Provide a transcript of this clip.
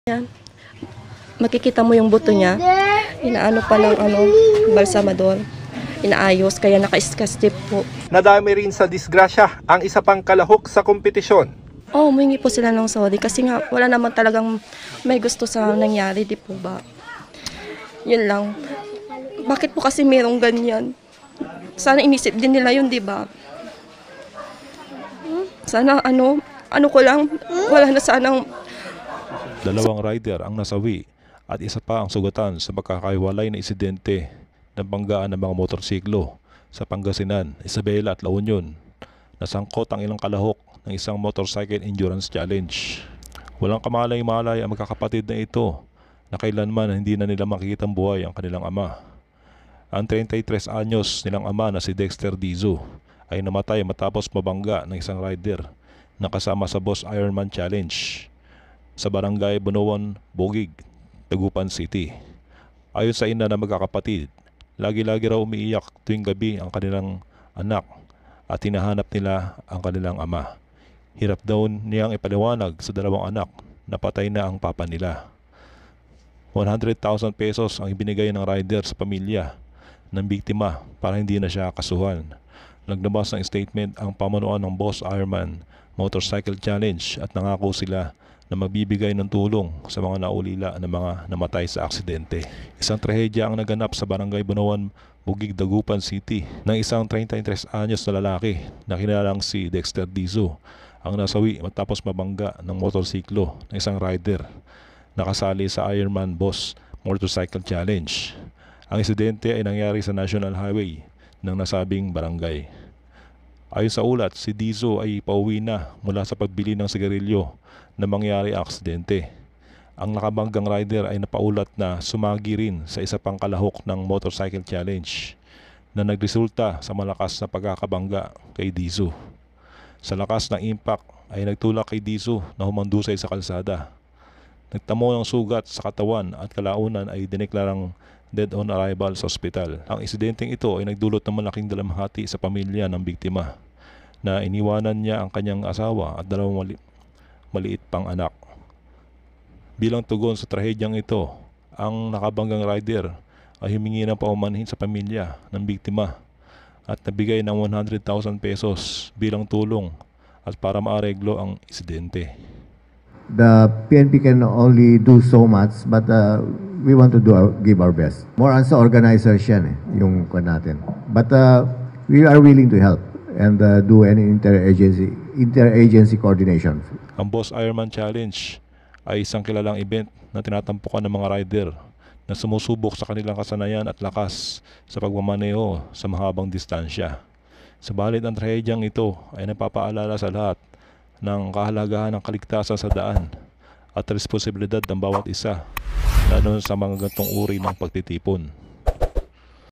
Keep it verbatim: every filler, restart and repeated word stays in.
Yan. Makikita mo yung buto niya. Inaano pa ng ano, balsamador. Inaayos, kaya naka-skastip po. Nadami rin sa disgrasya ang isa pang kalahok sa kompetisyon. Oh, humingi po sila ng sorry kasi nga wala naman talagang may gusto sa nangyari, di po ba? Yun lang. Bakit po kasi merong ganyan? Sana inisip din nila yun, di ba? Sana ano, ano ko lang, wala na sanang... Dalawang rider ang nasawi at isa pa ang sugatan sa magkakaiwalay na insidente ng banggaan ng mga motorsiklo sa Pangasinan, Isabela at La Union. Nasangkot ang ilang kalahok ng isang motorcycle endurance challenge. Walang kamalay-malay ang magkakapatid na ito na kailanman hindi na nila makikitang buhay ang kanilang ama. Ang thirty-three anyos nilang ama na si Dexter Dizo ay namatay matapos mabangga ng isang rider na kasama sa Boss Ironman Challenge sa barangay Bunuan, Bogig, Dagupan City. Ayon sa ina na magkakapatid, lagi-lagi raw umiiyak tuwing gabi ang kanilang anak at hinahanap nila ang kanilang ama. Hirap daw niyang ipaliwanag sa dalawang anak na patay na ang papa nila. one hundred thousand pesos ang ibinigay ng rider sa pamilya ng biktima para hindi na siya kasuhan. Naglabas ng statement ang pamunuan ng Boss Ironman Motorcycle Challenge at nangako sila na magbibigay ng tulong sa mga naulila na mga namatay sa aksidente. Isang trahedya ang naganap sa barangay Bunuan, Bugig, Dagupan City ng isang thirty-three anyos na lalaki na kilalang si Dexter Dizo ang nasawi matapos mabangga ng motorsiklo ng isang rider nakasali sa Ironman Boss Motorcycle Challenge. Ang insidente ay nangyari sa National Highway ng nasabing barangay. Ayon sa ulat, si Dizo ay pauwi na mula sa pagbili ng sigarilyo na mangyari ang aksidente. Ang nakabanggang rider ay napaulat na sumagi rin sa isa pang kalahok ng motorcycle challenge na nagresulta sa malakas na pagkakabangga kay Dizo. Sa lakas ng impact ay nagtulak kay Dizo na humandusay sa kalsada. Nagtamo ng sugat sa katawan at kalaunan ay dineklarang dead on arrival sa ospital. Ang insidenteng ito ay nagdulot ng malaking dalamhati sa pamilya ng biktima na iniwanan niya ang kanyang asawa at dalawang mali maliit pang anak. Bilang tugon sa trahedyang ito, ang nakabanggang rider ay humingi ng paumanhin sa pamilya ng biktima at nabigay ng one hundred thousand pesos bilang tulong at para maareglo ang insidente. The P N P can only do so much, but uh, we want to do our, give our best. More on sa organizers yan eh, yung kwan natin. But uh, we are willing to help and uh, do any interagency interagency coordination. Ang Boss Ironman Challenge ay isang kilalang event na tinatampukan ng mga rider na sumusubok sa kanilang kasanayan at lakas sa pagmamaneho sa mahabang distansya. Subalit ang trahedyang ito ay napapaalala sa lahat ng kahalagahan ng kaligtasan sa daan at responsibilidad ng bawat isa, lalo sa mga gantong uri ng pagtitipon.